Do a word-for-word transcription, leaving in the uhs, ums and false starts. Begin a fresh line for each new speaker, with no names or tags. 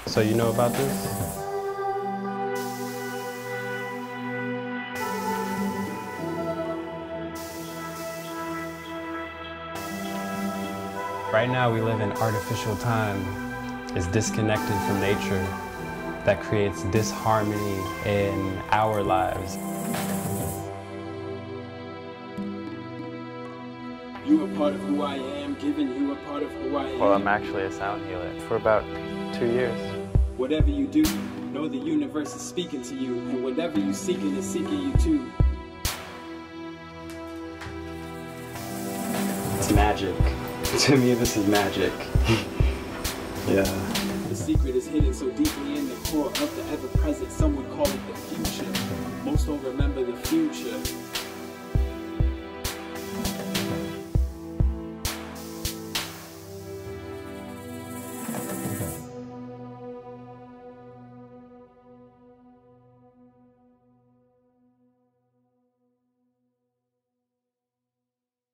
So you know about this? Right now we live in artificial time. It's disconnected from nature. That creates disharmony in our lives.
You are part of who I am, giving you a part of who I am.
Well, I'm actually a sound healer for about two years.
Whatever you do, know the universe is speaking to you, and whatever you seeking is seeking you too.
It's magic. To me, this is magic. Yeah.
The secret is hidden so deeply in the core of the ever-present. Some would call it the future. Most don't remember the future.